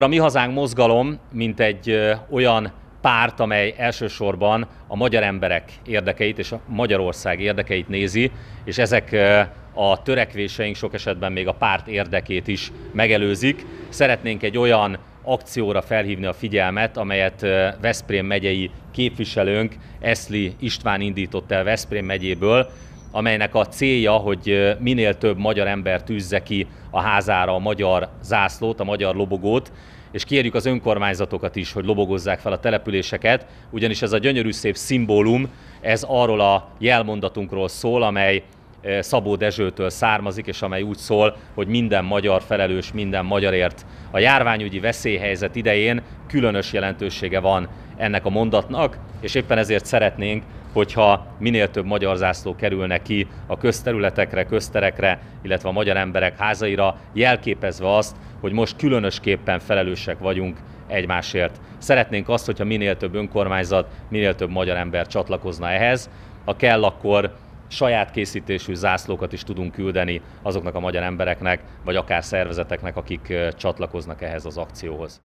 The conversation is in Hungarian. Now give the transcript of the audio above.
A Mi Hazánk mozgalom, mint egy olyan párt, amely elsősorban a magyar emberek érdekeit és a Magyarország érdekeit nézi, és ezek a törekvéseink sok esetben még a párt érdekét is megelőzik. Szeretnénk egy olyan akcióra felhívni a figyelmet, amelyet Veszprém megyei képviselőnk, Eszli István indított el Veszprém megyéből, amelynek a célja, hogy minél több magyar ember tűzze ki a házára a magyar zászlót, a magyar lobogót, és kérjük az önkormányzatokat is, hogy lobogozzák fel a településeket, ugyanis ez a gyönyörű szép szimbólum, ez arról a jelmondatunkról szól, amely Szabó Dezsőtől származik, és amely úgy szól, hogy minden magyar felelős minden magyarért. A járványügyi veszélyhelyzet idején különös jelentősége van ennek a mondatnak, és éppen ezért szeretnénk, hogyha minél több magyar zászló kerülne ki a közterületekre, közterekre, illetve a magyar emberek házaira, jelképezve azt, hogy most különösképpen felelősek vagyunk egymásért. Szeretnénk azt, hogyha minél több önkormányzat, minél több magyar ember csatlakozna ehhez. Ha kell, akkor saját készítésű zászlókat is tudunk küldeni azoknak a magyar embereknek, vagy akár szervezeteknek, akik csatlakoznak ehhez az akcióhoz.